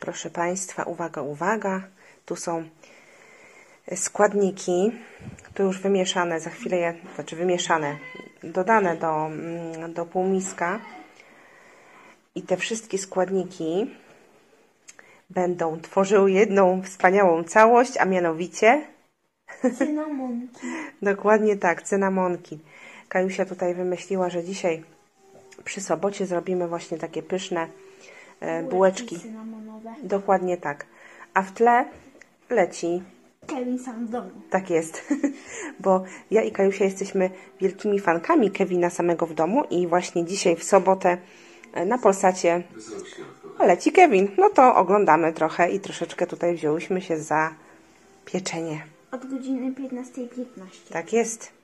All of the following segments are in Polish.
Proszę Państwa, uwaga, uwaga. Tu są składniki. Tu już wymieszane, za chwilę je, wymieszane, dodane do półmiska. I te wszystkie składniki będą tworzyły jedną wspaniałą całość, a mianowicie cynamonki. Dokładnie tak, cynamonki. Kajusia tutaj wymyśliła, że dzisiaj przy sobocie zrobimy właśnie takie pyszne bułeczki cynamonowe. Dokładnie tak. A w tle leci Kevin sam w domu. Tak jest, bo ja i Kajusia jesteśmy wielkimi fankami Kevina samego w domu i właśnie dzisiaj w sobotę na Polsacie leci Kevin. No to oglądamy trochę i troszeczkę tutaj wzięłyśmy się za pieczenie. Od godziny 15:15. Tak jest.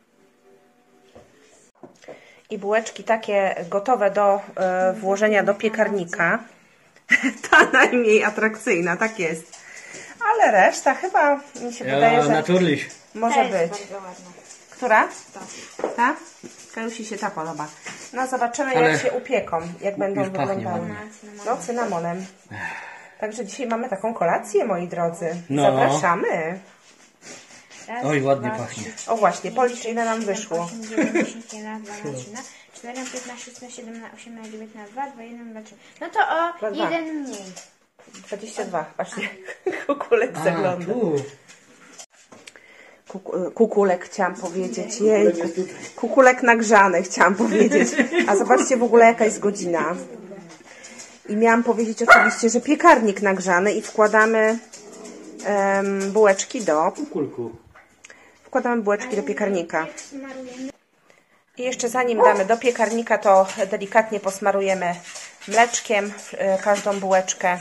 I bułeczki takie gotowe do włożenia do piekarnika. Ta najmniej atrakcyjna, tak jest. Ale reszta chyba mi się wydaje, że naturlich. może być. Bardzo ładna. Która? Ta? Kajusi się ta podoba. No zobaczymy, Ale jak się upieką, jak będą już pachnie wyglądały. ładnie. No, cynamonem. Także dzisiaj mamy taką kolację, moi drodzy. No. Zapraszamy. Raz, Oj, ładnie dwa, pachnie. trzy, O właśnie, policz ile nam wyszło. 8, 9, 10, 11, 12, 13, 14, 15, 16, 17, 18, 19, 2, 2, 1, 2, 3. No to o Dwa. jeden mniej. 22. Patrzcie, kukulek zagląda. Tu. Kukulek chciałam powiedzieć. Jej. Kukulek nagrzany chciałam powiedzieć. A zobaczcie w ogóle jaka jest godzina. I miałam powiedzieć oczywiście, że piekarnik nagrzany i wkładamy bułeczki do... Kulku. Wkładamy bułeczki do piekarnika. Smarujemy. I jeszcze zanim damy do piekarnika, to delikatnie posmarujemy mleczkiem każdą bułeczkę.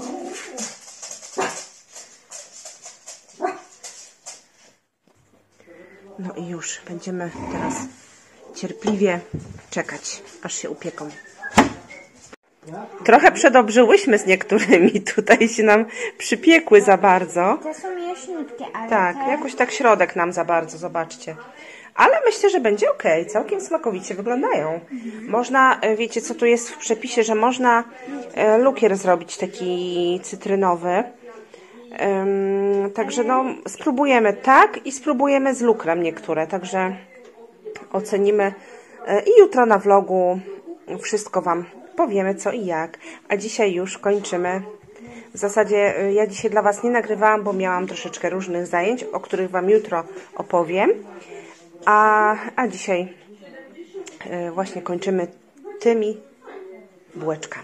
No i już będziemy teraz cierpliwie czekać, aż się upieką. Trochę przedobrzyłyśmy z niektórymi, tutaj się nam przypiekły za bardzo. Te są jaśniutkie, ale Tak, te... jakoś tak środek nam za bardzo, zobaczcie. Ale myślę, że będzie ok, całkiem smakowicie wyglądają. Można, wiecie co tu jest w przepisie, że można lukier zrobić taki cytrynowy. Także no, spróbujemy tak i spróbujemy z lukrem niektóre, także ocenimy i jutro na vlogu wszystko Wam powiemy co i jak. A dzisiaj już kończymy. W zasadzie ja dzisiaj dla Was nie nagrywałam, bo miałam troszeczkę różnych zajęć, o których Wam jutro opowiem. A dzisiaj właśnie kończymy tymi bułeczkami.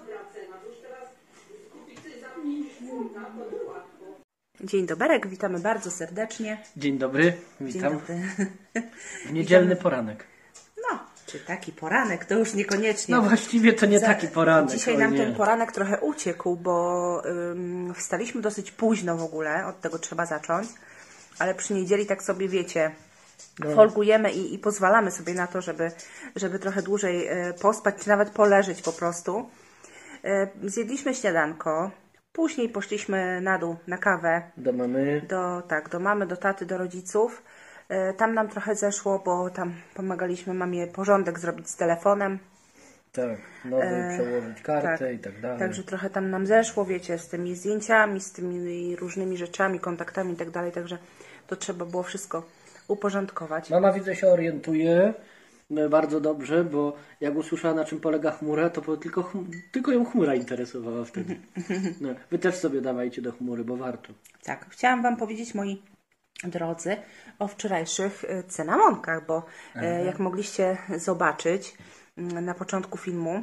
Dzień doberek, witamy bardzo serdecznie. Dzień dobry, Dzień witam. dobry. W niedzielny poranek. No, czy taki poranek, to już niekoniecznie. No właściwie to nie taki poranek. Dzisiaj oj nam nie. ten poranek trochę uciekł, bo wstaliśmy dosyć późno w ogóle, od tego trzeba zacząć, ale przy niedzieli tak sobie wiecie, folgujemy i pozwalamy sobie na to, żeby trochę dłużej pospać, czy nawet poleżeć po prostu. Zjedliśmy śniadanko, później poszliśmy na dół na kawę. Do mamy. Do mamy, do taty, do rodziców. Tam nam trochę zeszło, bo tam pomagaliśmy mamie porządek zrobić z telefonem. Tak, nowy przełożyć kartę i tak dalej. Także trochę tam nam zeszło, wiecie, z tymi zdjęciami, z tymi różnymi rzeczami, kontaktami i tak dalej. Także to trzeba było wszystko uporządkować. Mama widzę się orientuje bardzo dobrze, bo jak usłyszała na czym polega chmura, to tylko ją chmura interesowała wtedy. No, wy też sobie dawajcie do chmury, bo warto. Tak, chciałam Wam powiedzieć, moi drodzy, o wczorajszych cynamonkach, bo jak mogliście zobaczyć na początku filmu,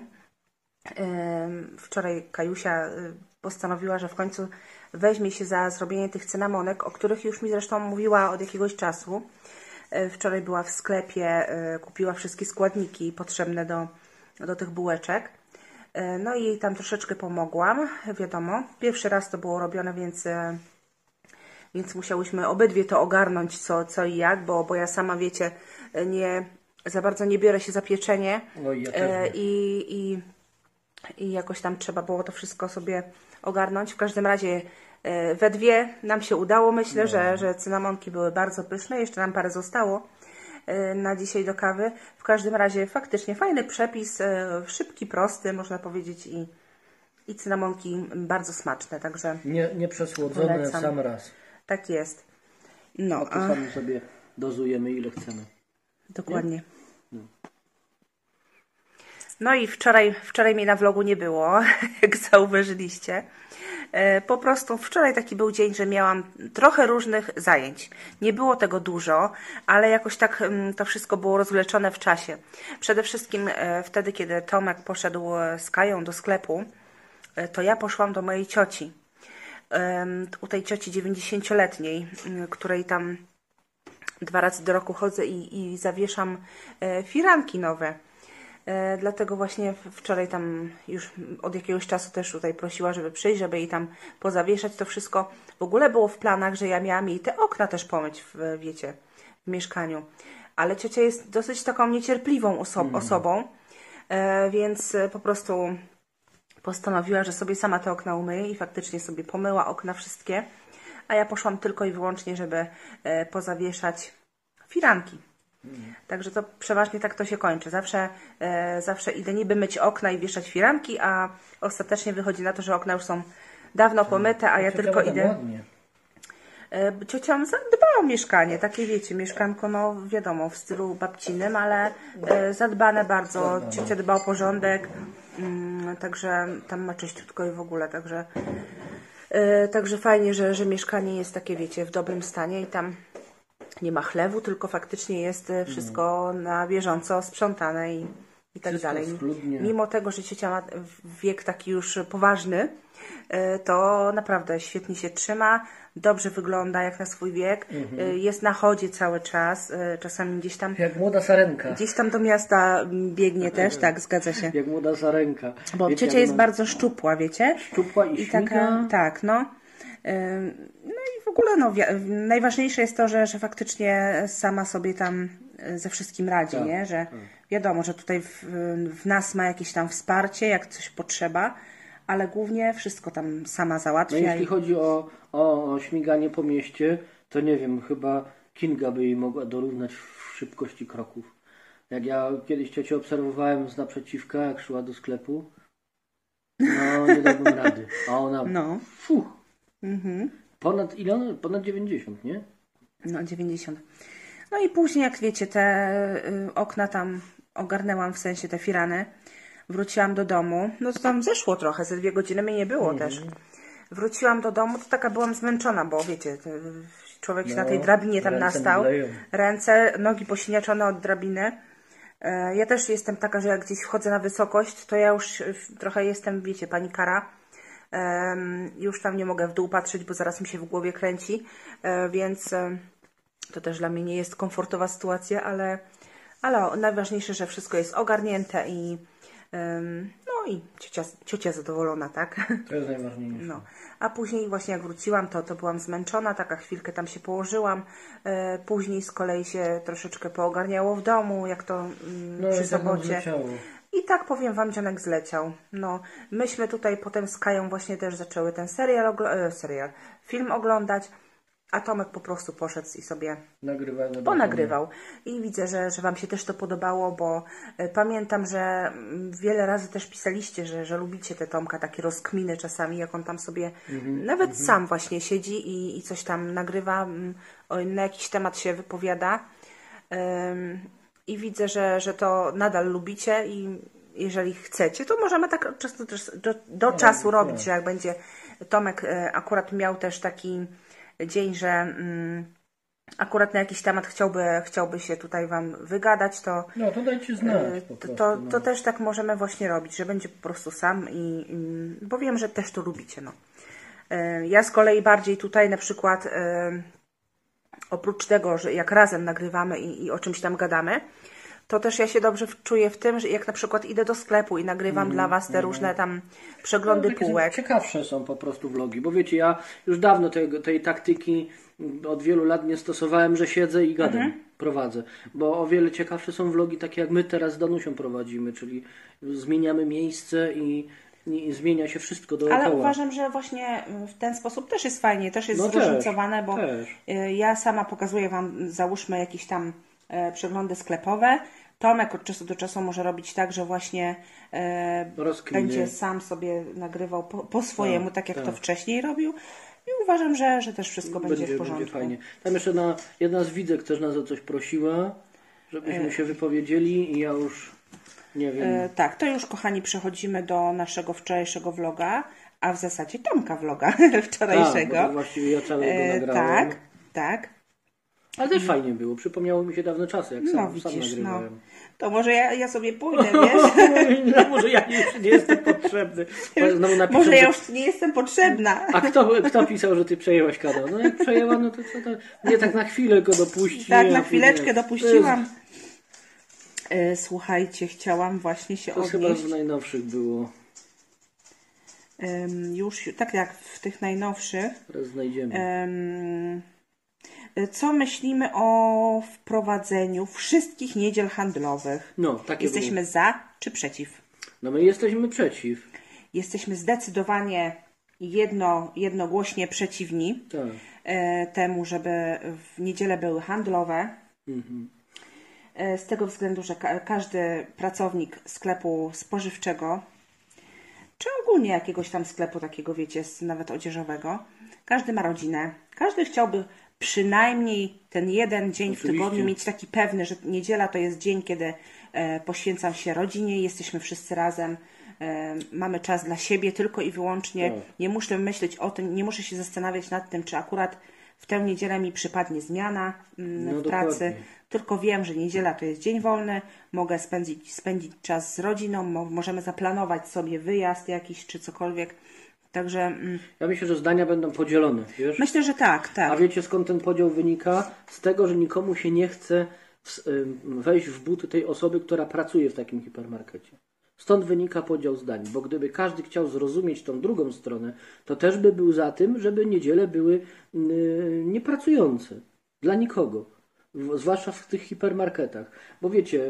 wczoraj Kajusia postanowiła, że w końcu weźmie się za zrobienie tych cynamonek, o których już mi zresztą mówiła od jakiegoś czasu. Wczoraj była w sklepie, kupiła wszystkie składniki potrzebne do tych bułeczek. No i jej tam troszeczkę pomogłam, wiadomo. Pierwszy raz to było robione, więc musiałyśmy obydwie to ogarnąć, co i jak, bo ja sama, wiecie, za bardzo nie biorę się za pieczenie. Oj, ja też nie. I jakoś tam trzeba było to wszystko sobie ogarnąć. W każdym razie we dwie nam się udało. Myślę, że cynamonki były bardzo pyszne. Jeszcze nam parę zostało na dzisiaj do kawy. W każdym razie faktycznie fajny przepis, szybki, prosty, można powiedzieć i cynamonki bardzo smaczne, także Nie przesłodzone, polecam. sam raz. Tak jest. No, A to sami sobie dozujemy ile chcemy. dokładnie. No i wczoraj mnie na vlogu nie było, jak zauważyliście. Po prostu wczoraj taki był dzień, że miałam trochę różnych zajęć. Nie było tego dużo, ale jakoś tak to wszystko było rozwleczone w czasie. Przede wszystkim wtedy, kiedy Tomek poszedł z Kają do sklepu, to ja poszłam do mojej cioci. U tej cioci 90-letniej, której tam 2 razy do roku chodzę i zawieszam firanki nowe. Dlatego właśnie wczoraj tam już od jakiegoś czasu też tutaj prosiła, żeby przyjść, żeby jej tam pozawieszać to wszystko. W ogóle było w planach, że ja miałam jej te okna też pomyć w mieszkaniu. Ale ciocia jest dosyć taką niecierpliwą osobą, więc po prostu postanowiła, że sobie sama te okna umyje i faktycznie sobie pomyła okna wszystkie, a ja poszłam tylko i wyłącznie, żeby pozawieszać firanki. Także to przeważnie tak to się kończy. Zawsze idę niby myć okna i wieszać firanki, a ostatecznie wychodzi na to, że okna już są dawno pomyte, a ja tylko idę. Ładnie. Ciocia zadbała o mieszkanie, takie wiecie, mieszkanko, no wiadomo, w stylu babcinym, ale zadbane bardzo. Ciocia dba o porządek, także tam ma czyściutko i w ogóle, także fajnie, że mieszkanie jest takie, wiecie, w dobrym stanie i tam nie ma chlewu, tylko faktycznie jest wszystko na bieżąco sprzątane i tak Wszystko dalej. schludnie. Mimo tego, że ciocia ma wiek taki już poważny, to naprawdę świetnie się trzyma, dobrze wygląda jak na swój wiek, jest na chodzie cały czas, czasami Jak młoda sarenka. gdzieś tam do miasta biegnie też, tak, zgadza się. Jak młoda sarenka. Bo Wiecie, ciocia jest bardzo szczupła, wiecie? szczupła i taka, śmiga. tak, no. No i w ogóle no, najważniejsze jest to, że faktycznie sama sobie tam ze wszystkim radzi, Tak, nie? Że wiadomo, że tutaj w nas ma jakieś tam wsparcie, jak coś potrzeba, ale głównie wszystko tam sama No załatwia. jeśli chodzi o śmiganie po mieście, to nie wiem, chyba Kinga by jej mogła dorównać w szybkości kroków. Jak ja kiedyś ciocię obserwowałem z naprzeciwka, jak szła do sklepu, no nie dałbym rady. A ona, No. fuch, ponad ile ona? Ponad 90, nie? No, 90. No i później, jak wiecie, te okna tam ogarnęłam, w sensie te firany. Wróciłam do domu. No to tam zeszło trochę, ze 2 godziny mnie nie było też. Wróciłam do domu, to taka byłam zmęczona, bo wiecie, człowiek się na tej drabinie tam ręce nastał. mdleją. Ręce, nogi posiniaczone od drabiny. Ja też jestem taka, że jak gdzieś wchodzę na wysokość, to ja już trochę jestem, wiecie, panikara. Już tam nie mogę w dół patrzeć, bo zaraz mi się w głowie kręci, więc to też dla mnie nie jest komfortowa sytuacja, ale najważniejsze, że wszystko jest ogarnięte i no i ciocia zadowolona, tak? To jest najważniejsze. No. A później właśnie jak wróciłam, to byłam zmęczona, taka chwilkę tam się położyłam. Później z kolei się troszeczkę poogarniało w domu, jak to przy jak nam sobocie. zleciało. I tak powiem wam, dzionek zleciał. No, myśmy tutaj potem z Kają właśnie też zaczęły ten film oglądać, a Tomek po prostu poszedł i sobie ponagrywał. I widzę, że wam się też to podobało, bo pamiętam, że wiele razy też pisaliście, że lubicie te Tomka, takie rozkminy czasami, jak on tam sobie nawet sam właśnie siedzi i coś tam nagrywa, na jakiś temat się wypowiada. I widzę, że to nadal lubicie i jeżeli chcecie, to możemy tak od czasu do czasu robić, że jak będzie Tomek akurat miał też taki dzień, że akurat na jakiś temat chciałby się tutaj wam wygadać, to No to dajcie znać po prostu. to też tak możemy właśnie robić, że będzie po prostu sam bo wiem, że też to lubicie. No. Ja z kolei bardziej tutaj na przykład oprócz tego, że jak razem nagrywamy i o czymś tam gadamy, to też ja się dobrze czuję w tym, że jak na przykład idę do sklepu i nagrywam dla was te różne tam przeglądy półek. Ciekawsze są po prostu vlogi, bo wiecie, ja już dawno tej taktyki od wielu lat nie stosowałem, że siedzę i gadam, prowadzę, bo o wiele ciekawsze są vlogi takie jak my teraz z Danusią prowadzimy, czyli zmieniamy miejsce i zmienia się wszystko dookoła. Ale uważam, że właśnie w ten sposób też jest fajnie, też jest No zróżnicowane, bo też. ja sama pokazuję wam, załóżmy jakieś tam przeglądy sklepowe, Tomek od czasu do czasu może robić tak, że właśnie Rozkminy. będzie sam sobie nagrywał po swojemu, tak jak tak. to wcześniej robił. I uważam, że też wszystko będzie w porządku. Będzie fajnie. Tam jeszcze jedna z widzek też nas o coś prosiła, żebyśmy się wypowiedzieli i ja już nie wiem. Tak, to już kochani przechodzimy do naszego wczorajszego vloga, a w zasadzie Tomka vloga wczorajszego. Bo to właściwie ja całego nagrałem. Tak. Ale też fajnie było. Przypomniało mi się dawne czasy, jak sam nagrywałem. To może ja sobie pójdę, wiesz? No, może ja już nie jestem potrzebny. Może ja już nie jestem potrzebna. A kto pisał, że ty przejęłaś kanał? No jak przejęła, no to co to? Nie, tak na chwilę go dopuści. Tak, na chwileczkę dopuściłam. Słuchajcie, chciałam właśnie się odnieść. To chyba z najnowszych było. Już, tak jak w tych najnowszych. Teraz znajdziemy. Co myślimy o wprowadzeniu wszystkich niedziel handlowych? No, takie Jesteśmy było. za czy przeciw? No my jesteśmy przeciw. Jesteśmy zdecydowanie jednogłośnie przeciwni temu, żeby w niedzielę były handlowe. Z tego względu, że każdy pracownik sklepu spożywczego, czy ogólnie jakiegoś tam sklepu takiego, wiecie, nawet odzieżowego, każdy ma rodzinę. Każdy chciałby przynajmniej ten jeden dzień w tygodniu mieć taki pewny, że niedziela to jest dzień, kiedy poświęcam się rodzinie, jesteśmy wszyscy razem, mamy czas dla siebie tylko i wyłącznie. Nie muszę myśleć o tym, nie muszę się zastanawiać nad tym, czy akurat w tę niedzielę mi przypadnie zmiana w pracy. Dokładnie. Tylko wiem, że niedziela to jest dzień wolny, mogę spędzić czas z rodziną, możemy zaplanować sobie wyjazd jakiś czy cokolwiek. Także ja myślę, że zdania będą podzielone, wiesz? Myślę, że tak. A wiecie, skąd ten podział wynika? Z tego, że nikomu się nie chce wejść w buty tej osoby, która pracuje w takim hipermarkecie. Stąd wynika podział zdań, bo gdyby każdy chciał zrozumieć tą drugą stronę, to też by był za tym, żeby niedziele były niepracujące. Dla nikogo. Zwłaszcza w tych hipermarketach. Bo wiecie,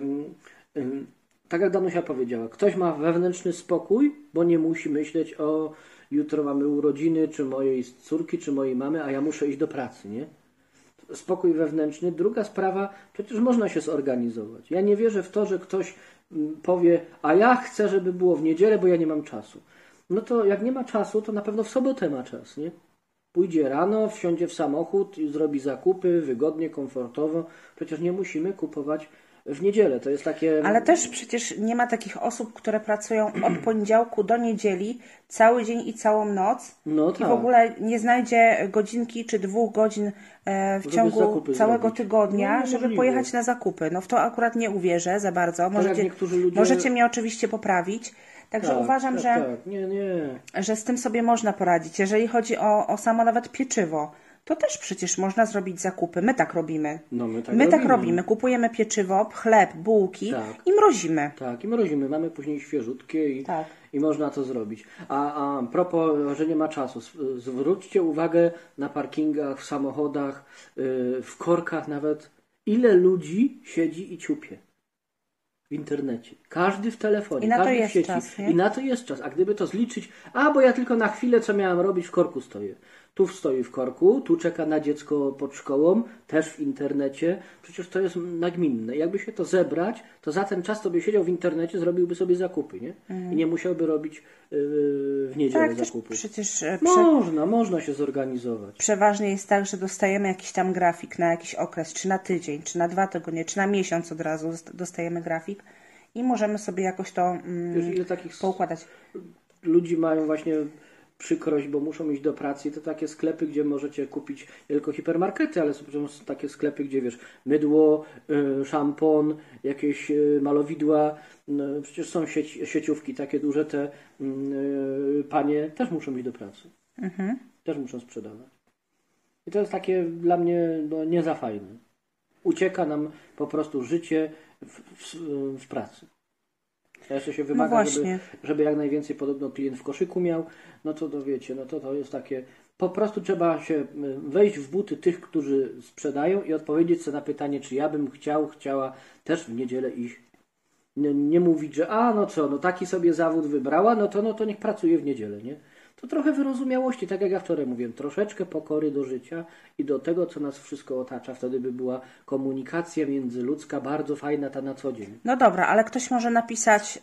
tak jak Danusia powiedziała, ktoś ma wewnętrzny spokój, bo nie musi myśleć o jutro mamy urodziny, czy mojej córki, czy mojej mamy, a ja muszę iść do pracy, nie? Spokój wewnętrzny. Druga sprawa, przecież można się zorganizować. Ja nie wierzę w to, że ktoś powie, a ja chcę, żeby było w niedzielę, bo ja nie mam czasu. No to jak nie ma czasu, to na pewno w sobotę ma czas, nie? Pójdzie rano, wsiądzie w samochód i zrobi zakupy wygodnie, komfortowo. Przecież nie musimy kupować w niedzielę. To jest takie... Ale też przecież nie ma takich osób, które pracują od poniedziałku do niedzieli cały dzień i całą noc i w ogóle nie znajdzie godzinki czy 2 godzin w ciągu całego tygodnia, żeby pojechać na zakupy. No w to akurat nie uwierzę za bardzo. Możecie mnie oczywiście poprawić. Także uważam, że z tym sobie można poradzić. Jeżeli chodzi o samo nawet pieczywo, to też przecież można zrobić zakupy. My tak robimy. No, my tak robimy. Kupujemy pieczywo, chleb, bułki i mrozimy. Tak, i mrozimy. Mamy później świeżutkie i można to zrobić. A propos, że nie ma czasu. Zwróćcie uwagę na parkingach, w samochodach, w korkach nawet. Ile ludzi siedzi i ciupie w internecie. Każdy w telefonie, każdy w sieci. I na to jest czas. A gdyby to zliczyć, bo ja tylko na chwilę, co miałem robić, w korku stoję. Tu stoi w korku, tu czeka na dziecko pod szkołą, też w internecie. Przecież to jest nagminne. Jakby się to zebrać, to za ten czas to by siedział w internecie, zrobiłby sobie zakupy, nie? I nie musiałby robić w niedzielę zakupy. Przecież można się zorganizować. Przeważnie jest tak, że dostajemy jakiś tam grafik na jakiś okres, czy na tydzień, czy na 2 tygodnie, czy na miesiąc od razu dostajemy grafik i możemy sobie jakoś to ile takich poukładać. Ludzi mają właśnie przykrość, bo muszą iść do pracy. To takie sklepy, gdzie możecie kupić nie tylko hipermarkety, ale są takie sklepy, gdzie wiesz, mydło, szampon, jakieś malowidła. No, przecież są sieciówki takie duże, te panie też muszą iść do pracy. Też muszą sprzedawać. I to jest takie dla mnie nie za fajne. Ucieka nam po prostu życie w pracy. A jeszcze się wymaga, żeby jak najwięcej podobno klient w koszyku miał, no to wiecie, to jest takie, po prostu trzeba się wejść w buty tych, którzy sprzedają i odpowiedzieć sobie na pytanie, czy ja bym chciała też w niedzielę iść. Nie mówić, że taki sobie zawód wybrała, no to niech pracuje w niedzielę, nie? to trochę wyrozumiałości, tak jak ja wczoraj mówiłem, troszeczkę pokory do życia i do tego, co nas wszystko otacza. Wtedy by była komunikacja międzyludzka bardzo fajna ta na co dzień. No dobra, ale ktoś może napisać,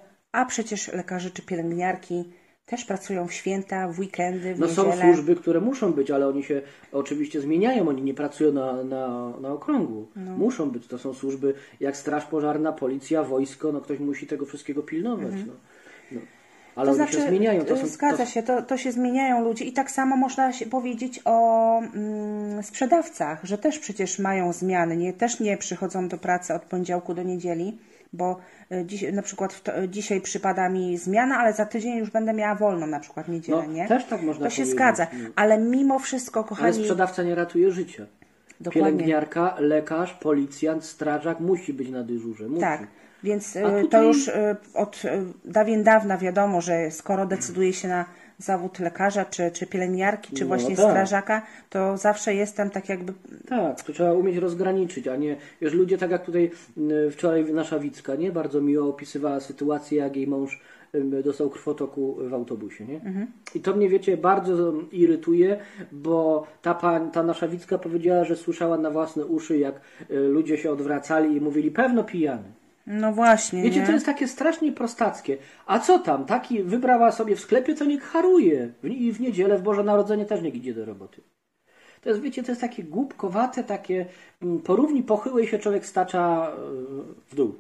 a przecież lekarze czy pielęgniarki też pracują w święta, w weekendy, w No niedzielę. są służby, które muszą być, ale oni się oczywiście zmieniają, oni nie pracują na okrągło. Muszą być, to są służby jak straż pożarna, policja, wojsko, no ktoś musi tego wszystkiego pilnować. No. Ale To oni znaczy, się zmieniają. zgadza się, to się zmieniają ludzie i tak samo można się powiedzieć o sprzedawcach, że też przecież mają zmiany, też nie przychodzą do pracy od poniedziałku do niedzieli, bo na przykład dzisiaj przypada mi zmiana, ale za tydzień już będę miała wolną na przykład niedzielę, No, nie? też tak można To się powiedzieć, zgadza, no. ale mimo wszystko, kochani... Ale sprzedawca nie ratuje życia. Dokładnie. Pielęgniarka, lekarz, policjant, strażak musi być na dyżurze. Musi. Tak, więc tutaj- to już od dawien dawna wiadomo, że skoro decyduje się na zawód lekarza, czy pielęgniarki, czy No właśnie tak. strażaka, to zawsze jest tam tak jakby... Tak, to trzeba umieć rozgraniczyć, a nie, wiesz, ludzie tak jak tutaj wczoraj nasza Wicka, nie? Bardzo miło opisywała sytuację, jak jej mąż dostał krwotoku w autobusie, nie? I to mnie, wiecie, bardzo irytuje, bo ta nasza Wicka powiedziała, że słyszała na własne uszy, jak ludzie się odwracali i mówili, pewno pijany. No właśnie, Wiecie, nie? to jest takie strasznie prostackie. A co tam? Taki wybrała sobie w sklepie, to niech haruje. I w niedzielę, w Boże Narodzenie też niech idzie do roboty. To jest, wiecie, to jest takie głupkowate, takie po równi pochyłej się człowiek stacza w dół.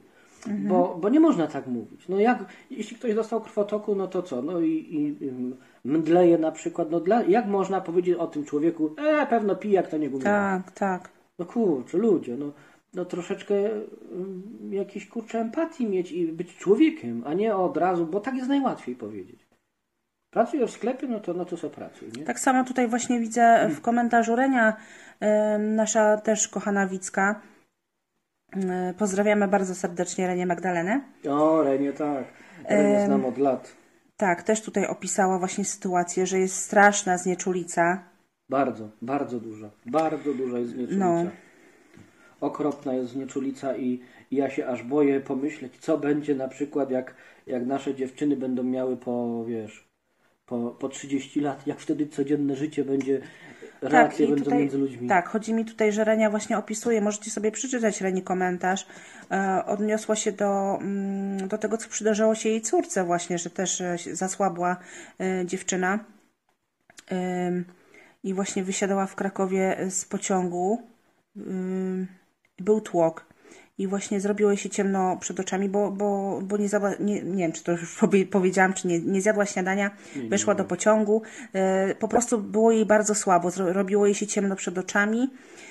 Bo nie można tak mówić. No jak, jeśli ktoś dostał krwotoku, no to co? No i mdleje na przykład. No jak można powiedzieć o tym człowieku, pewno pijak to nie umiera. Tak, tak. No kurczę, ludzie, no troszeczkę jakiejś kurczę empatii mieć i być człowiekiem, a nie od razu, bo tak jest najłatwiej powiedzieć. Pracujesz w sklepie, no to sobie pracuj, nie? Tak samo tutaj właśnie widzę w komentarzu Renia, nasza też kochana Wicka. Pozdrawiamy bardzo serdecznie Renię Magdalenę. O, Renie, tak. Renie znam od lat. Tak, też tutaj opisała właśnie sytuację, że jest straszna znieczulica. Bardzo, bardzo duża. Bardzo duża jest znieczulica. No. Okropna jest znieczulica i ja się aż boję pomyśleć, co będzie na przykład, jak nasze dziewczyny będą miały po 30 lat, jak wtedy codzienne życie będzie, relacje i będą tutaj, między ludźmi. Tak, chodzi mi tutaj, że Renia właśnie opisuje, możecie sobie przeczytać Reni komentarz, odniosła się do tego, co przydarzyło się jej córce właśnie, że też zasłabła dziewczyna i właśnie wysiadała w Krakowie z pociągu, był tłok i właśnie zrobiło się ciemno przed oczami, bo nie zjadła, nie wiem, czy to już powiedziałam, czy nie zjadła śniadania, weszła do pociągu, po prostu było jej bardzo słabo, robiło jej się ciemno przed oczami,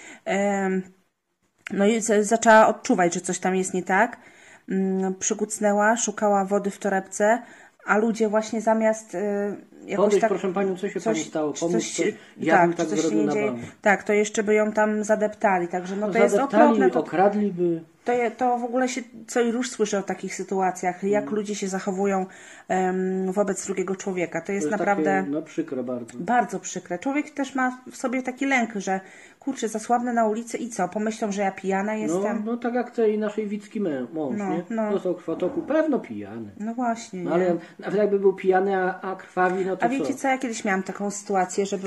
no i zaczęła odczuwać, że coś tam jest nie tak, przykucnęła, szukała wody w torebce, a ludzie właśnie zamiast jakoś Podejść, tak... proszę Panią, co się Pani stało? Pomóc coś? Ja bym tak coś się zrobił nie na dzieje. bank. Tak, to jeszcze by ją tam zadeptali, także no to jest Zadeptali, okropne. okradliby. To w ogóle się co i róż słyszę o takich sytuacjach, jak ludzie się zachowują wobec drugiego człowieka. To jest naprawdę takie, przykre bardzo. bardzo przykre. Człowiek też ma w sobie taki lęk, że kurczę, zasłabnę na ulicy i co? Pomyślą, że ja pijana jestem. No tak jak tej naszej Wicki mąż, nie? Dostał krwotoku, pewno pijany. No właśnie. No, ale nawet jakby był pijany, a krwawi, no to A wiecie co, ja kiedyś miałam taką sytuację, że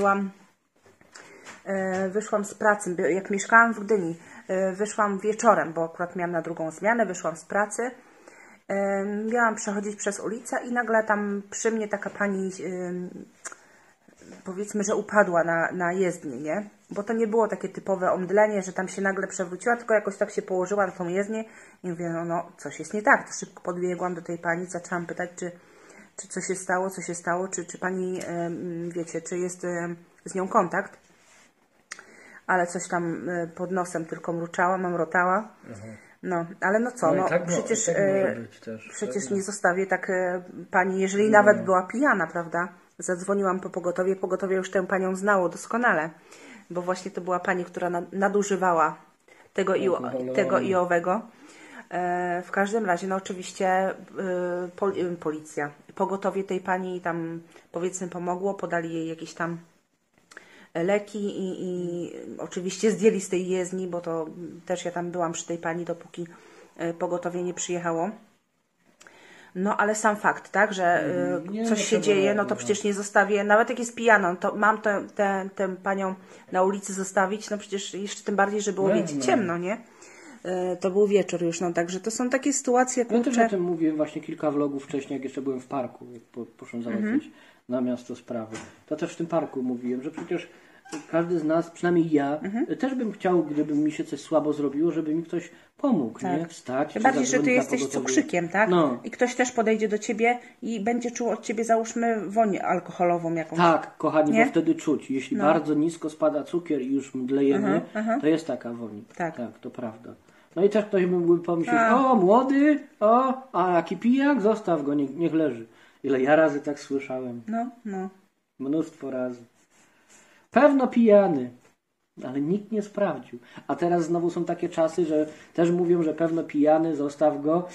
wyszłam z pracy, jak mieszkałam w Gdyni, wyszłam wieczorem, bo akurat miałam na drugą zmianę, wyszłam z pracy, miałam przechodzić przez ulicę i nagle tam przy mnie taka pani, powiedzmy, że upadła na jezdnię, nie? Bo to nie było takie typowe omdlenie, że tam się nagle przewróciła, tylko jakoś tak się położyła na tą jezdnię i mówię, no coś jest nie tak. To szybko podbiegłam do tej pani, zaczęłam pytać, czy co się stało, czy pani, wiecie, czy jest z nią kontakt. Ale coś tam pod nosem tylko mruczała, mamrotała. No, ale no co, no tak przecież, tak może być też, przecież nie zostawię tak pani, jeżeli nawet była pijana, prawda? Zadzwoniłam po pogotowie, pogotowie już tę panią znało doskonale, bo właśnie to była pani, która nadużywała tego i owego. W każdym razie, no oczywiście policja, pogotowie tej pani tam powiedzmy pomogło, podali jej jakieś tam leki i oczywiście zdjęli z tej jezdni, bo to też ja tam byłam przy tej pani, dopóki pogotowie nie przyjechało. No ale sam fakt, tak, że Nie, coś nie się trzeba dzieje, no to reagować. przecież nie zostawię, nawet jak jest pijana, to mam tę panią na ulicy zostawić, no przecież jeszcze tym bardziej, że było, wiecie, ciemno, nie? To był wieczór już, no także to są takie sytuacje, Ja też o kurczę. tym mówiłem właśnie kilka vlogów wcześniej, jak jeszcze byłem w parku, jak poszłem załatwić na miasto sprawy. To też w tym parku mówiłem, że przecież każdy z nas, przynajmniej ja, też bym chciał, gdyby mi się coś słabo zrobiło, żeby mi ktoś pomógł, nie? Wstać. Tym czy bardziej, że ty zadzwonić na jesteś pogotowie. cukrzykiem, tak? No. I ktoś też podejdzie do ciebie i będzie czuł od ciebie, załóżmy, woń alkoholową jakąś. Tak, kochani, Nie? bo wtedy czuć. Jeśli bardzo nisko spada cukier i już mdlejemy, to jest taka woń. Tak. Tak, to prawda. No i też ktoś mógłby pomyśleć, o młody, a jaki pijak, zostaw go, niech leży. Ile ja razy tak słyszałem. No. Mnóstwo razy. Pewno pijany. Ale nikt nie sprawdził. A teraz znowu są takie czasy, że też mówią, że pewno pijany, zostaw go,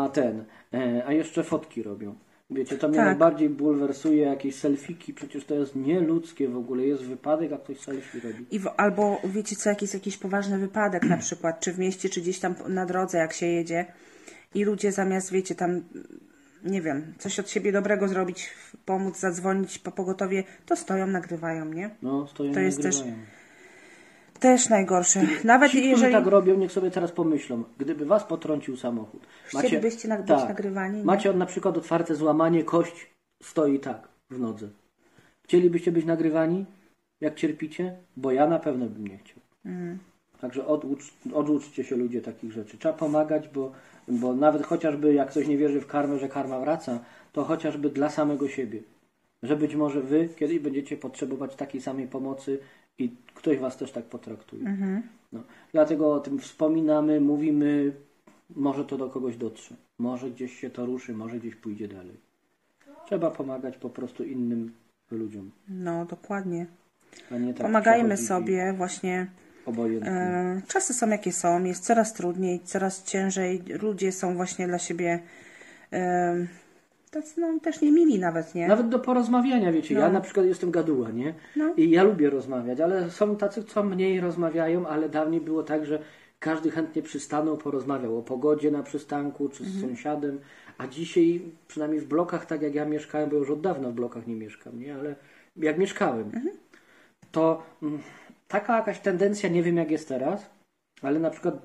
a jeszcze fotki robią. Wiecie, to mnie Tak. najbardziej bulwersuje, jakieś selfiki, przecież to jest nieludzkie w ogóle. Jest wypadek, jak ktoś selfie robi. Albo wiecie co, jakiś poważny wypadek na przykład, czy w mieście, czy gdzieś tam na drodze, jak się jedzie i ludzie zamiast, wiecie, tam, nie wiem, coś od siebie dobrego zrobić, pomóc, zadzwonić po pogotowie, to stoją, nagrywają, nie? No, stoją To jest nagrywają. Też najgorsze. Nawet Ci, którzy jeżeli tak robią, niech sobie teraz pomyślą, gdyby was potrącił samochód. chcielibyście być nagrywani, nie? Macie na przykład otwarte złamanie, kość stoi tak w nodze. Chcielibyście być nagrywani, jak cierpicie? Bo ja na pewno bym nie chciał. Także oduczcie się ludzie takich rzeczy. Trzeba pomagać, bo nawet chociażby jak ktoś nie wierzy w karmę, że karma wraca, to chociażby dla samego siebie. Że być może wy kiedyś będziecie potrzebować takiej samej pomocy i ktoś was też tak potraktuje. No. Dlatego o tym wspominamy, mówimy, może to do kogoś dotrze. Może gdzieś się to ruszy, może gdzieś pójdzie dalej. Trzeba pomagać po prostu innym ludziom. No, dokładnie. A nie tak Pomagajmy przechodzić sobie właśnie. obojętnie. Czasy są jakie są, jest coraz trudniej, coraz ciężej. Ludzie są właśnie dla siebie tacy, no, też niemili nawet, nie? Nawet do porozmawiania, wiecie, ja na przykład jestem gaduła, nie? I ja lubię rozmawiać, ale są tacy, co mniej rozmawiają, ale dawniej było tak, że każdy chętnie przystanął, porozmawiał o pogodzie na przystanku, czy z sąsiadem, a dzisiaj, przynajmniej w blokach, tak jak ja mieszkałem, bo już od dawna w blokach nie mieszkam, nie? Ale jak mieszkałem, to taka jakaś tendencja, nie wiem jak jest teraz, ale na przykład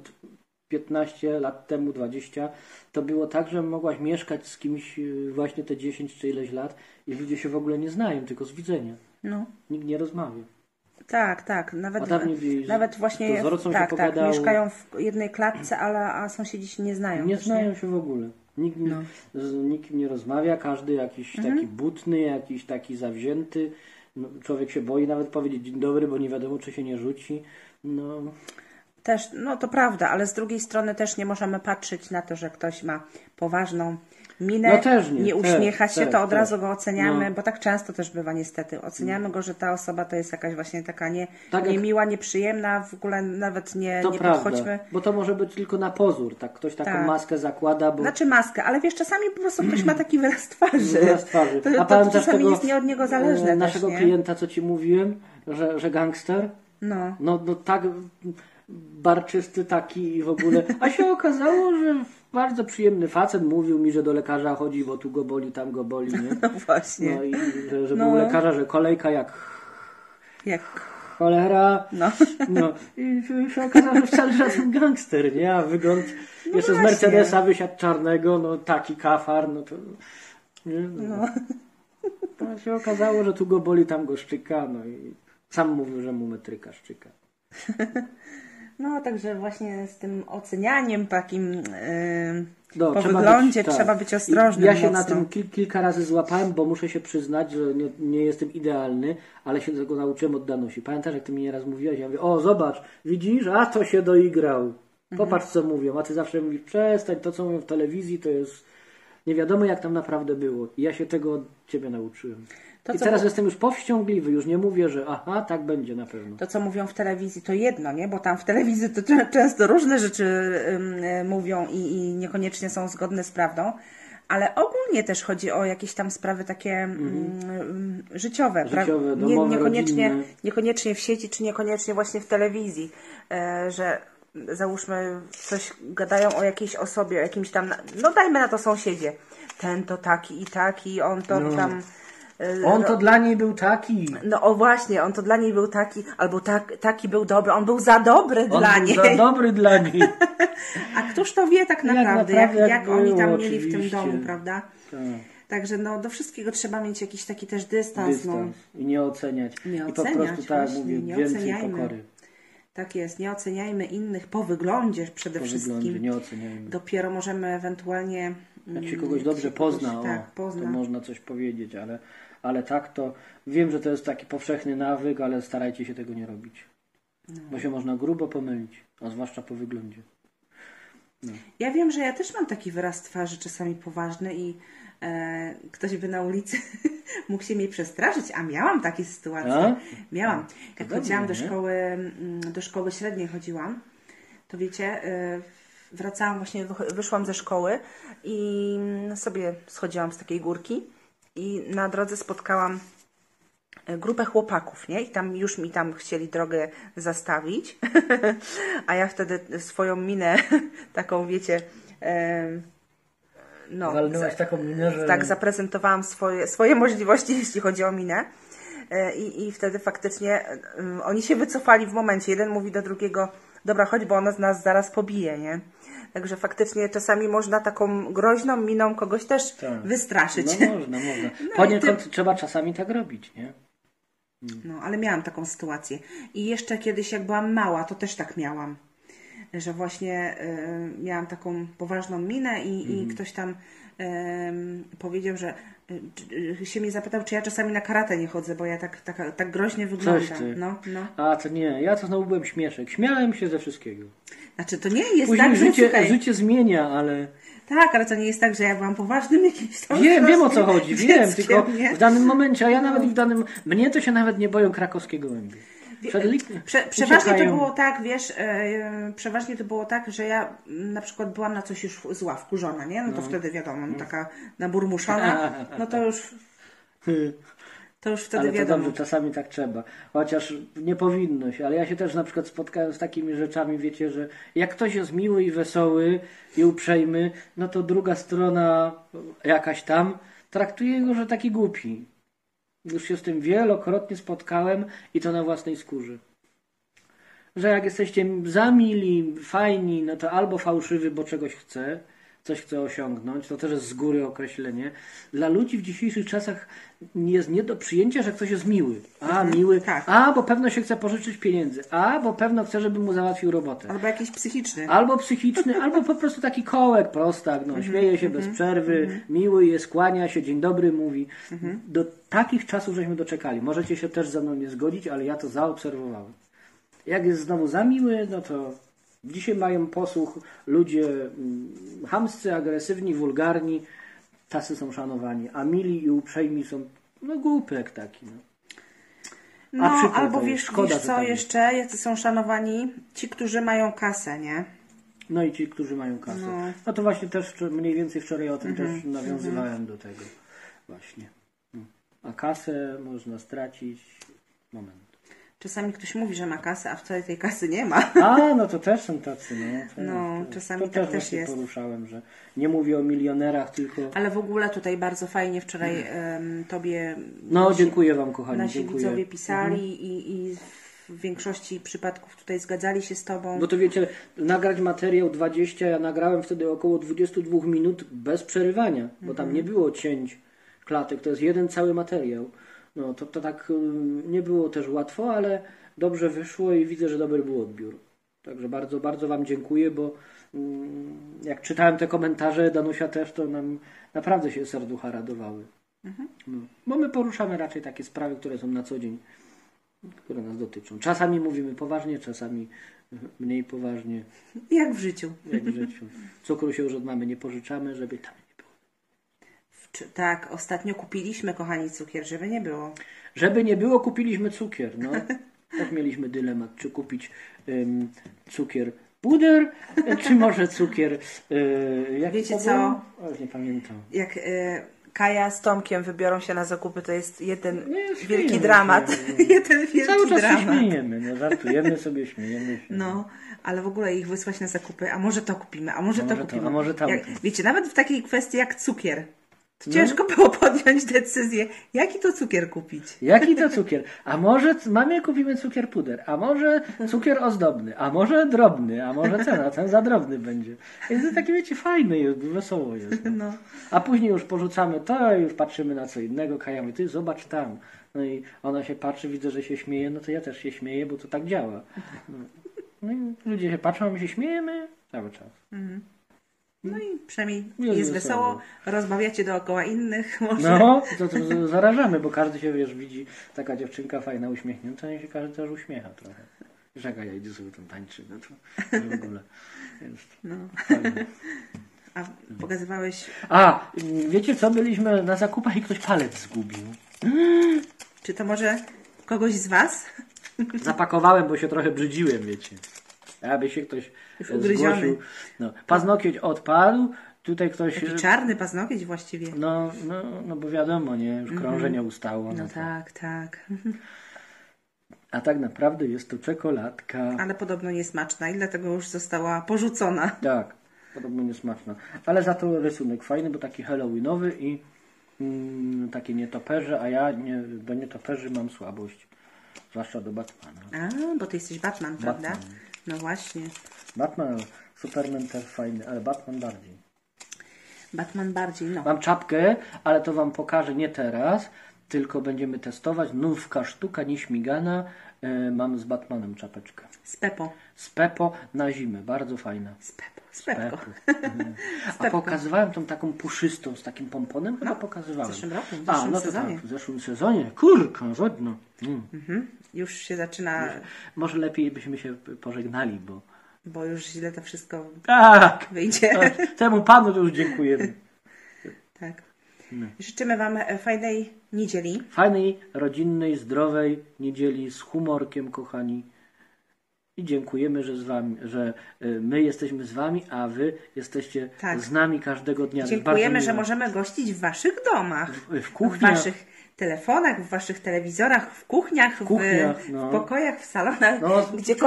15 lat temu, 20, to było tak, że mogłaś mieszkać z kimś właśnie te 10 czy ileś lat i ludzie się w ogóle nie znają, tylko z widzenia. No. Nikt nie rozmawia. Tak. A dawniej Nawet właśnie dozorcą się tak, pogadało. mieszkają w jednej klatce, a sąsiedzi się nie znają. Nie też, znają się w ogóle. Nikt z nikim nie rozmawia, każdy jakiś taki butny, jakiś taki zawzięty. No, człowiek się boi nawet powiedzieć dzień dobry, bo nie wiadomo, czy się nie rzuci. No, Też, no to prawda, ale z drugiej strony też nie możemy patrzeć na to, że ktoś ma poważną minę, No też nie, uśmiecha się, to od razu też. go oceniamy, No. bo tak często też bywa niestety. Oceniamy go, że ta osoba to jest jakaś właśnie taka Tak jak- niemiła, nieprzyjemna, w ogóle nawet nie to prawda, podchodźmy. bo to może być tylko na pozór. Tak, ktoś taką Tak. maskę zakłada, bo Znaczy maskę, ale wiesz, czasami po prostu ktoś ma taki wyraz twarzy. wyraz twarzy. To pamiętasz czasami tego, jest nie od niego zależne naszego też, nie? klienta, co ci mówiłem, że gangster? No. No tak barczysty taki i w ogóle. A się okazało, że bardzo przyjemny facet mówił mi, że do lekarza chodzi, bo tu go boli, tam go boli, nie? No właśnie. No i że No. był lekarza, że kolejka jak Jak? cholera. No. No i się okazało, że wcale żaden gangster, nie? A wygląd jeszcze z właśnie. Mercedesa wysiadł czarnego, no taki kafar, no to... Nie, no. To się okazało, że tu go boli, tam go szczyka, no i sam mówił, że mu metryka szczyka. No, także właśnie z tym ocenianiem takim No, po trzeba wyglądzie tak. trzeba być ostrożnym. Ja się mocno. na tym kilka razy złapałem, bo muszę się przyznać, że nie jestem idealny, ale się tego nauczyłem od Danusi. Pamiętasz, jak ty mi nieraz mówiłaś? Ja mówię, o zobacz, widzisz, a to się doigrał. Popatrz, co mówią. A ty zawsze mówisz, przestań, to co mówią w telewizji, to jest nie wiadomo, jak tam naprawdę było. I ja się tego od ciebie nauczyłem. To, I co teraz było- jestem już powściągliwy, już nie mówię, że aha, tak będzie na pewno. To, co mówią w telewizji, to jedno, nie? Bo tam w telewizji to często różne rzeczy mówią i niekoniecznie są zgodne z prawdą. Ale ogólnie też chodzi o jakieś tam sprawy takie życiowe, Życiowe, domowe, rodzinne. niekoniecznie w sieci, czy niekoniecznie właśnie w telewizji, że załóżmy coś gadają o jakiejś osobie, o jakimś tam, no dajmy na to sąsiedzie. ten to taki i taki, on to tam... On to dla niej był taki. No o właśnie, on to dla niej był taki, albo taki był dobry, on był za dobry dla niej. On był za dobry dla niej. A któż to wie tak naprawdę, jak oni tam mieli w tym oczywiście. domu, prawda? Tak. Także no, do wszystkiego trzeba mieć jakiś taki też dystans. No. I nie oceniać. Nie I po oceniać, prostu, tak jak właśnie, mówię, nie więcej oceniajmy. pokory. Tak jest, nie oceniajmy innych po wyglądzie przede Po wszystkim. wyglądzie, nie oceniajmy. Dopiero możemy ewentualnie... Jak się kogoś dobrze pozna, pozna. to można coś powiedzieć, ale tak to wiem, że to jest taki powszechny nawyk, ale starajcie się tego nie robić. Bo się można grubo pomylić, a zwłaszcza po wyglądzie. No. Ja wiem, że ja też mam taki wyraz twarzy czasami poważny i ktoś by na ulicy mógł się mnie przestraszyć, a miałam takie sytuacje. A? Miałam. Jak dobrze, chodziłam nie? do szkoły średniej chodziłam, to wiecie, wracałam właśnie, wyszłam ze szkoły i sobie schodziłam z takiej górki i na drodze spotkałam grupę chłopaków, nie? I tam już mi tam chcieli drogę zastawić, a ja wtedy swoją minę taką, wiecie, no, Walnęłaś taką minę, że... tak, zaprezentowałam swoje możliwości, jeśli chodzi o minę. I wtedy faktycznie oni się wycofali w momencie. Jeden mówi do drugiego, dobra, chodź, bo ona z nas zaraz pobije, nie? Także faktycznie czasami można taką groźną miną kogoś też wystraszyć. No można. Poniekąd trzeba czasami tak robić, nie? No, ale miałam taką sytuację. I jeszcze kiedyś, jak byłam mała, to też tak miałam. Że właśnie miałam taką poważną minę i ktoś tam powiedział, że się mnie zapytał, czy ja czasami na karate nie chodzę, bo ja tak groźnie wyglądam. Coś ty. No. A to nie, ja to znowu byłem śmieszek. Śmiałem się ze wszystkiego. Znaczy to nie jest Później tak, że życie zmienia, ale... Tak, ale to nie jest tak, że ja byłam poważnym jakimś tam... Wiem o co chodzi, wiem, tylko nie? w danym momencie, a ja nawet w danym... Mnie to się nawet nie boją krakowskiego łęby. Przeważnie to było tak, wiesz, przeważnie to było tak, że ja na przykład byłam na coś już zła, wkurzona, nie? No to wtedy wiadomo, taka naburmuszona, no to już wtedy ale to wiadomo. dobrze, czasami tak trzeba. Chociaż nie powinno się, ale ja się też na przykład spotkałem z takimi rzeczami, wiecie, że jak ktoś jest miły i wesoły i uprzejmy, no to druga strona jakaś tam traktuje go, że taki głupi. Już się z tym wielokrotnie spotkałem i to na własnej skórze. Że jak jesteście za mili, fajni, no to albo fałszywy, bo czegoś chce, coś chce osiągnąć, to też jest z góry określenie. Dla ludzi w dzisiejszych czasach jest nie do przyjęcia, że ktoś jest miły. Miły, tak. Bo pewno się chce pożyczyć pieniędzy, bo pewno chce, żeby mu załatwił robotę. Albo jakiś psychiczny. Albo psychiczny, albo po prostu taki kołek, prostak, śmieje się bez przerwy, miły jest, kłania się, dzień dobry mówi. Do takich czasów żeśmy doczekali. Możecie się też ze mną nie zgodzić, ale ja to zaobserwowałem. Jak jest znowu za miły, no to dzisiaj mają posłuch ludzie chamscy, agresywni, wulgarni, tacy są szanowani, a mili i uprzejmi są głupek taki. No, albo wiesz co tak jeszcze, jacy są szanowani? Ci, którzy mają kasę, nie? No i ci, którzy mają kasę. No to właśnie też mniej więcej wczoraj o tym też nawiązywałem do tego właśnie. A kasę można stracić. Moment. Czasami ktoś mówi, że ma kasę, a wcale tej kasy nie ma. No to też są tacy, czasami to tak też jest. Poruszałem, że nie mówię o milionerach, tylko... Ale w ogóle tutaj bardzo fajnie wczoraj Tobie... dziękuję Wam, kochani. Nasi widzowie pisali i w większości przypadków tutaj zgadzali się z Tobą. Bo to wiecie, nagrać materiał 20, ja nagrałem wtedy około 22 minut bez przerywania, bo tam nie było cięć klatek, to jest jeden cały materiał. No to tak nie było też łatwo, ale dobrze wyszło i widzę, że dobry był odbiór. Także bardzo, bardzo Wam dziękuję, bo jak czytałem te komentarze, Danusia też, to nam naprawdę się serducha radowały. Bo my poruszamy raczej takie sprawy, które są na co dzień, które nas dotyczą. Czasami mówimy poważnie, czasami mniej poważnie. Jak w życiu. Jak w życiu. Cukru się już od mamy nie pożyczamy, żeby tam nie było. Tak, ostatnio kupiliśmy, kochani, cukier, żeby nie było. Żeby nie było, kupiliśmy cukier. No. Tak mieliśmy dylemat, czy kupić cukier puder, czy może cukier... jak wiecie to co? O, już nie pamiętam. Jak Kaja z Tomkiem wybiorą się na zakupy, to jest jeden wielki śmiejemy dramat. się, Jeden wielki cały czas dramat. się śmiejemy, żartujemy sobie, śmiejemy się. Ale w ogóle ich wysłać na zakupy, a może to kupimy, a może to kupimy. A może tam. Wiecie, nawet w takiej kwestii jak cukier. Ciężko było podjąć decyzję, jaki to cukier kupić. Jaki to cukier? A może mamie kupimy cukier puder, a może cukier ozdobny, a może drobny, a może ten za drobny będzie. Więc to taki, wiecie, fajny jest, wesoło jest. No. A później już porzucamy to i już patrzymy na co innego. Kaja mówi, ty zobacz tam. No i ona się patrzy, widzę, że się śmieje, no to ja też się śmieję, bo to tak działa. No i ludzie się patrzą, a my się śmiejemy cały czas. No i przynajmniej Jest jest wesoło. wesoło, rozmawiacie dookoła innych może. No, to zarażamy, bo każdy się, wiesz, widzi, taka dziewczynka fajna, uśmiechnięta i się każdy też uśmiecha trochę. Żega, ja idę sobie tam tańczy, no to w ogóle jest fajne. A pokazywałeś, A, wiecie co, byliśmy na zakupach i ktoś palec zgubił. czy to może kogoś z Was? Zapakowałem, bo się trochę brzydziłem, wiecie. Aby się ktoś Już ugryziony. zgłosił. No, paznokieć odpadł, tutaj ktoś... Taki czarny paznokieć właściwie. No bo wiadomo, nie, już krążenie ustało. No to. tak. A tak naprawdę jest to czekoladka. Ale podobno niesmaczna i dlatego już została porzucona. Tak, podobno niesmaczna. Ale za to rysunek fajny, bo taki halloweenowy i takie nietoperze, a ja do nietoperzy mam słabość. Zwłaszcza do Batmana. A, bo Ty jesteś Batman, prawda? Batman. No właśnie. Batman, Superman też fajny, ale Batman bardziej. Batman bardziej, no. Mam czapkę, ale to wam pokażę nie teraz, tylko będziemy testować. Nówka sztuka nieśmigana. Mam z Batmanem czapeczkę. Z Pepo. Z Pepo na zimę, bardzo fajna. Z Pepko. A pokazywałem tą taką puszystą z takim pomponem? Chyba pokazywałem. W zeszłym roku, w A, zeszłym no to sezonie. tak, w zeszłym sezonie. Kurka, żadno. Już się zaczyna, Może lepiej byśmy się pożegnali, bo już źle to wszystko tak, wyjdzie. temu panu to już dziękujemy. Tak. Życzymy Wam fajnej niedzieli. Fajnej, rodzinnej, zdrowej niedzieli z humorkiem, kochani. I dziękujemy, że my jesteśmy z Wami, a Wy jesteście Tak. z nami każdego dnia. Dziękujemy, że możemy gościć w Waszych domach. w kuchniach. W Waszych telefonach, w Waszych telewizorach, w kuchniach, w pokojach, w salonach, No,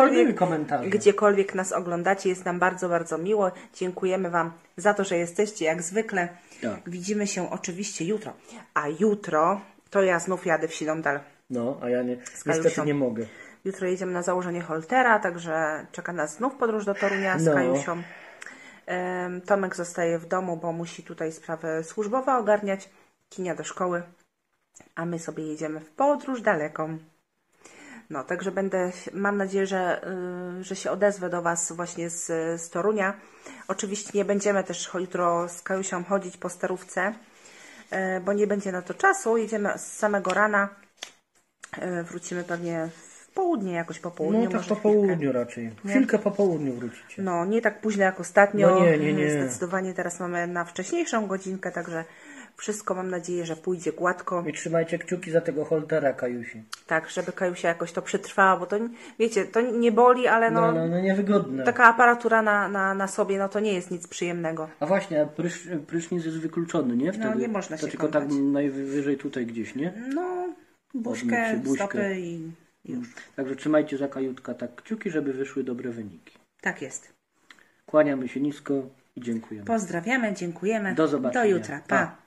gdziekolwiek nas oglądacie. Jest nam bardzo, bardzo miło. Dziękujemy Wam za to, że jesteście jak zwykle. Tak. Widzimy się oczywiście jutro. A jutro to ja znów jadę w Silondal. No, a ja niestety Kajusią. nie mogę. Jutro jedziemy na założenie holtera, także czeka nas znów podróż do Torunia z No. Kajusią. Tomek zostaje w domu, bo musi tutaj sprawy służbowe ogarniać. Kinia do szkoły. A my sobie jedziemy w podróż daleką. No, także mam nadzieję, że się odezwę do Was właśnie z Torunia. Oczywiście nie będziemy też jutro z Kajusią chodzić po sterówce, bo nie będzie na to czasu. Jedziemy z samego rana. Wrócimy pewnie w południe, jakoś po południu. No tak może po południu raczej. Chwilkę po południu wrócicie. No, nie tak późno jak ostatnio. No nie. Zdecydowanie teraz mamy na wcześniejszą godzinkę, także wszystko mam nadzieję, że pójdzie gładko. I trzymajcie kciuki za tego holtera, Kajusi. Tak, żeby Kajusia jakoś to przetrwała, bo to, wiecie, to nie boli, ale No niewygodne. taka aparatura na sobie, no to nie jest nic przyjemnego. A właśnie, prysznic jest wykluczony, nie? Wtedy? No, nie można to się tylko kąpać. tak najwyżej tutaj gdzieś, nie? No, buźkę, stopy i już. Także trzymajcie za Kajutka tak kciuki, żeby wyszły dobre wyniki. Tak jest. Kłaniamy się nisko i dziękujemy. Pozdrawiamy, dziękujemy. Do zobaczenia. Do jutra. Pa.